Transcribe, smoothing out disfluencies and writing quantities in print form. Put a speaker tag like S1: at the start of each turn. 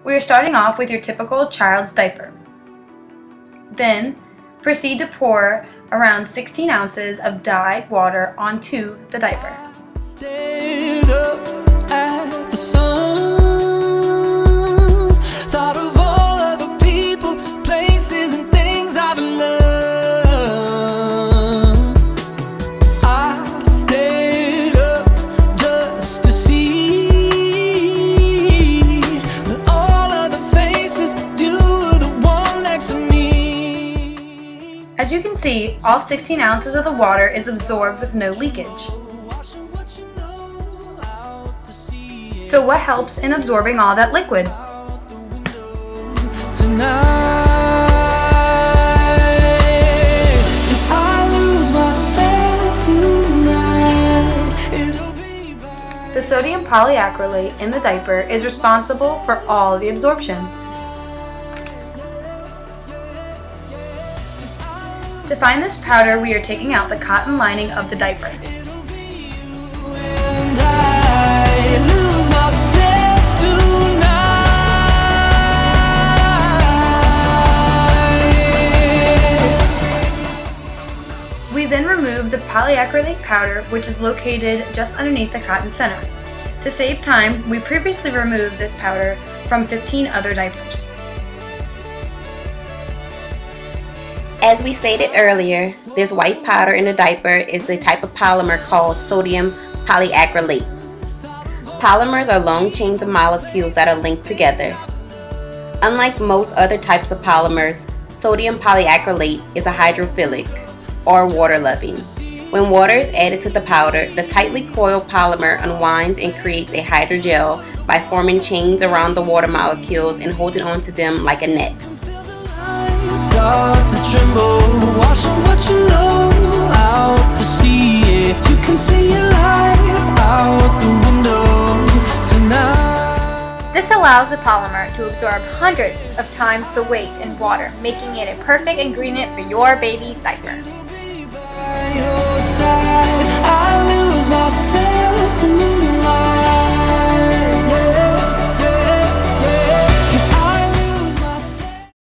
S1: We are starting off with your typical child's diaper. Then, proceed to pour around 16 ounces of dyed water onto the diaper.
S2: Stayed up at the sun, thought of all of the people, places, and things I've loved. I stayed up just to see that all of the faces, you were the one next to me.
S1: As you can see, all 16 ounces of the water is absorbed with no leakage. So what helps in absorbing all that liquid? The sodium polyacrylate in the diaper is responsible for all the absorption. To find this powder, we are taking out the cotton lining of the diaper. We then remove the polyacrylate powder, which is located just underneath the cotton center. To save time, we previously removed this powder from 15 other diapers.
S3: As we stated earlier, this white powder in the diaper is a type of polymer called sodium polyacrylate. Polymers are long chains of molecules that are linked together. Unlike most other types of polymers, sodium polyacrylate is a hydrophilic, or water-loving. When water is added to the powder, the tightly coiled polymer unwinds and creates a hydrogel by forming chains around the water molecules and holding onto them like a net.
S2: Start to tremble, watching what you know out to sea. You can see your life out the window tonight.
S4: This allows the polymer to absorb hundreds of times the weight in water, making it a perfect ingredient for your baby's diaper.